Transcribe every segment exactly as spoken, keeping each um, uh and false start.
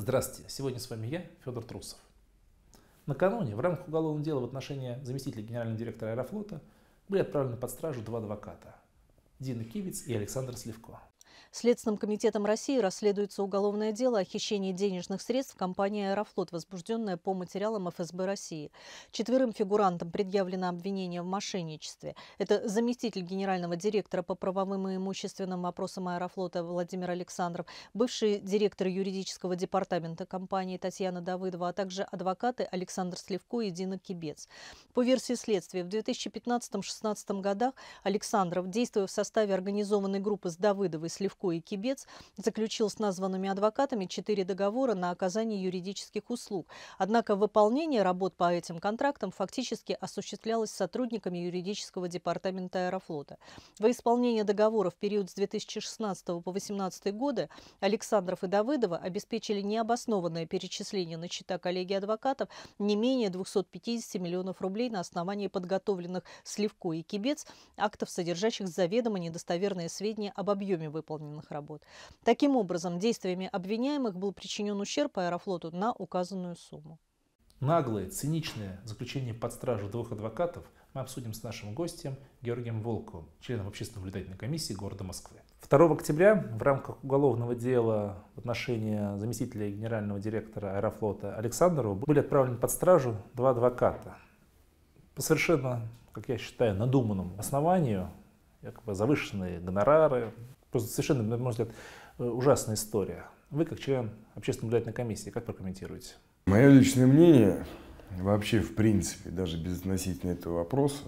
Здравствуйте, сегодня с вами я, Федор Трусов. Накануне в рамках уголовного дела в отношении заместителя генерального директора Аэрофлота были отправлены под стражу два адвоката – Дина Кибец и Александр Сливко. Следственным комитетом России расследуется уголовное дело о хищении денежных средств компании «Аэрофлот», возбужденное по материалам эф эс бэ России. Четверым фигурантам предъявлено обвинение в мошенничестве. Это заместитель генерального директора по правовым и имущественным вопросам «Аэрофлота» Владимир Александров, бывший директор юридического департамента компании Татьяна Давыдова, а также адвокаты Александр Сливко и Дина Кибец. По версии следствия, в две тысячи пятнадцатом — две тысячи шестнадцатом годах Александров, действуя в составе организованной группы с Давыдовой, Сливко и Кибец, заключил с названными адвокатами четыре договора на оказание юридических услуг. Однако выполнение работ по этим контрактам фактически осуществлялось сотрудниками юридического департамента Аэрофлота. Во исполнение договора в период с две тысячи шестнадцатого по две тысячи восемнадцатый годы Александров и Давыдова обеспечили необоснованное перечисление на счета коллегии адвокатов не менее двухсот пятидесяти миллионов рублей на основании подготовленных Сливко и Кибец актов, содержащих заведомо недостоверные сведения об объеме выполненных работ. Таким образом, действиями обвиняемых был причинен ущерб Аэрофлоту на указанную сумму. Наглое, циничное заключение под стражу двух адвокатов мы обсудим с нашим гостем Георгием Волковым, членом общественной наблюдательной комиссии города Москвы. второго октября в рамках уголовного дела в отношении заместителя генерального директора Аэрофлота Александрова были отправлены под стражу два адвоката. По совершенно, как я считаю, надуманному основанию, якобы завышенные гонорары. Просто совершенно, на мой взгляд, ужасная история. Вы, как член общественной наблюдательной комиссии, как прокомментируете? Мое личное мнение, вообще, в принципе, даже без относительно этого вопроса,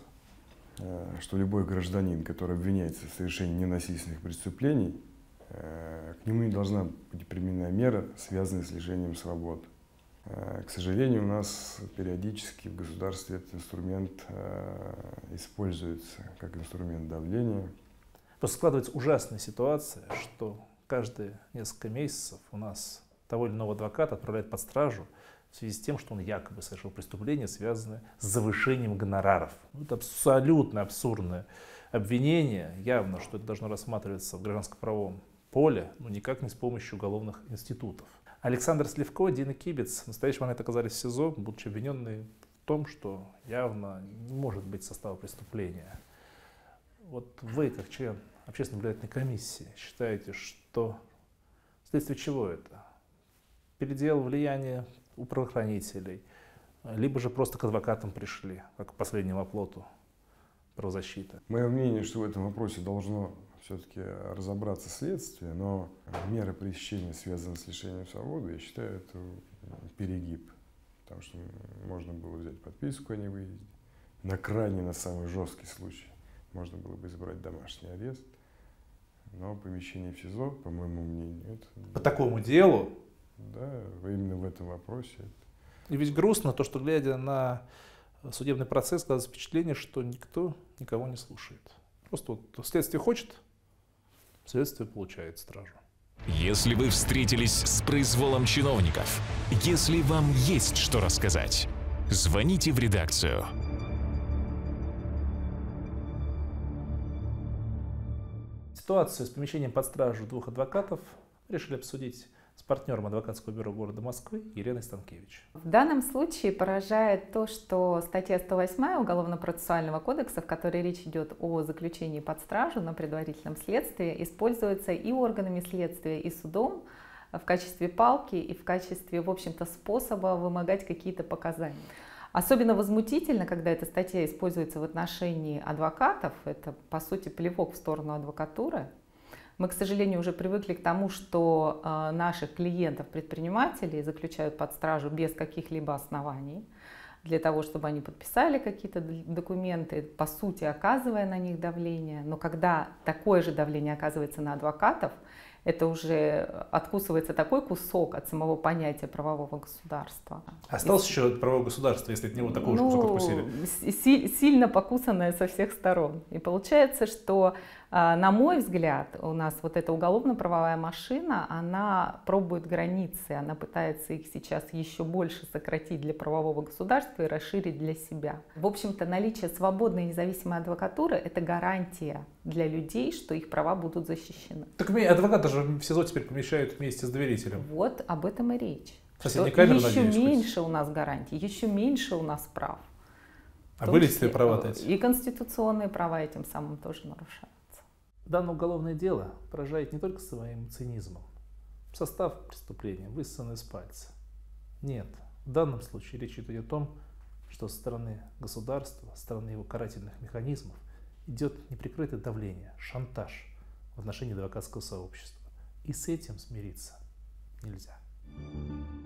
что любой гражданин, который обвиняется в совершении ненасильственных преступлений, к нему не должна быть применена мера, связанная с лишением свободы. К сожалению, у нас периодически в государстве этот инструмент используется как инструмент давления. Просто складывается ужасная ситуация, что каждые несколько месяцев у нас того или иного адвоката отправляют под стражу в связи с тем, что он якобы совершил преступление, связанное с завышением гонораров. Это абсолютно абсурдное обвинение. Явно, что это должно рассматриваться в гражданско-правовом поле, но никак не с помощью уголовных институтов. Александр Сливко и Дина Кибец в настоящий момент оказались в СИЗО, будучи обвиненные в том, что явно не может быть состава преступления. Вот вы, как член общественной наблюдательной комиссии, считаете, что вследствие чего это? Передел влияния у правоохранителей, либо же просто к адвокатам пришли, как к последнему оплоту правозащиты? Мое мнение, что в этом вопросе должно все-таки разобраться следствие, но меры пресечения, связанные с лишением свободы, я считаю, это перегиб. Потому что можно было взять подписку о невыезде, на крайне, на самый жесткий случай можно было бы избрать домашний арест, но помещение в СИЗО, по моему мнению, это... По такому делу? Да, именно в этом вопросе. И ведь грустно то, что, глядя на судебный процесс, складывается впечатление, что никто никого не слушает. Просто вот следствие хочет, следствие получает стражу. Если вы встретились с произволом чиновников, если вам есть что рассказать, звоните в редакцию. Ситуацию с помещением под стражу двух адвокатов решили обсудить с партнером адвокатского бюро города Москвы Еленой Станкевич. В данном случае поражает то, что статья сто восьмая Уголовно-процессуального кодекса, в которой речь идет о заключении под стражу на предварительном следствии, используется и органами следствия, и судом в качестве палки и в качестве, в общем-то, способа вымогать какие-то показания. Особенно возмутительно, когда эта статья используется в отношении адвокатов, это, по сути, плевок в сторону адвокатуры. Мы, к сожалению, уже привыкли к тому, что э, наших клиентов-предпринимателей заключают под стражу без каких-либо оснований, для того, чтобы они подписали какие-то документы, по сути, оказывая на них давление. Но когда такое же давление оказывается на адвокатов, это уже откусывается такой кусок от самого понятия правового государства. Осталось еще правовое государство, если от него такой же ну, кусок откусили? Си сильно покусанное со всех сторон. И получается, что, на мой взгляд, у нас вот эта уголовно-правовая машина, она пробует границы, она пытается их сейчас еще больше сократить для правового государства и расширить для себя. В общем-то, наличие свободной и независимой адвокатуры – это гарантия для людей, что их права будут защищены. Так адвоката же в СИЗО теперь помещают вместе с доверителем. Вот об этом и речь. Что Камеры, еще надеюсь, меньше хоть. У нас гарантий, еще меньше у нас прав. А были ли права эти? И конституционные права этим самым тоже нарушаются. Данное уголовное дело поражает не только своим цинизмом. Состав преступления высосан из пальца. Нет, в данном случае речь идет о том, что со стороны государства, со стороны его карательных механизмов идет неприкрытое давление, шантаж в отношении адвокатского сообщества. И с этим смириться нельзя.